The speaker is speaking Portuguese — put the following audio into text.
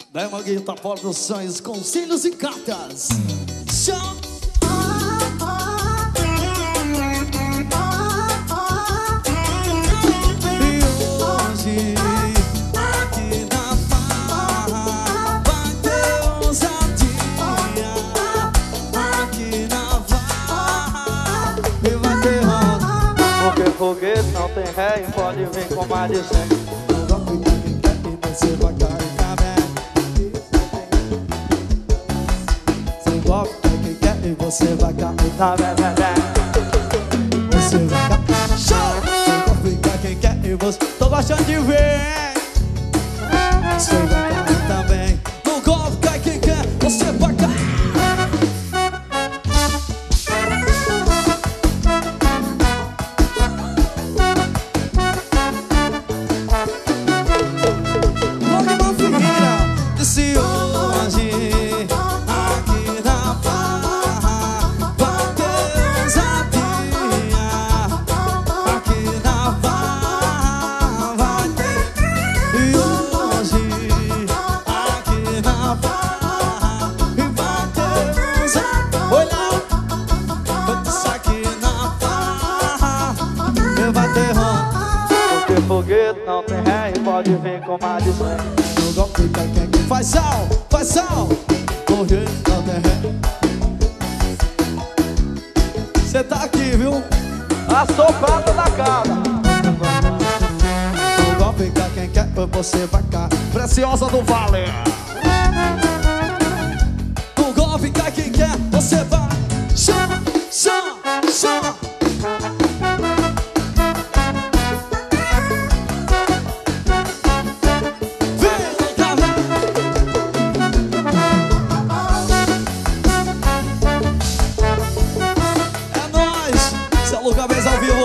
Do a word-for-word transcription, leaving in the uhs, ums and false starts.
Demoguita Produções com cílios e cartas. Chá. E hoje aqui na farra vai ter ousadia. Aqui na farra e vai ter roda. Porque foguete não tem ré e pode vir com mais de cem. Você vai cair também. Você volta quem quer e você vai cair também. Você vai cair. Show! Você vai ficar quem quer e você... Tô gostando de ver. Você vai cair também. No golpe cai quem quer, você vai cair. Se hoje aqui na farra vai ter ousadia. Aqui na farra vai ter. E hoje aqui na farra vai ter ousadia. Olha, isso aqui na farra vai ter roda. Porque foguete não tem ré e pode vir com mais de cem. Faz sal, faz sal. Correr, não tem ré. Cê tá aqui, viu? A soprada da casa. O golpe cai quem quer, você vai cá. Preciosa do Vale. O golpe cai quem quer, você vai. Chama, chama, chama. Cabeça ao vivo.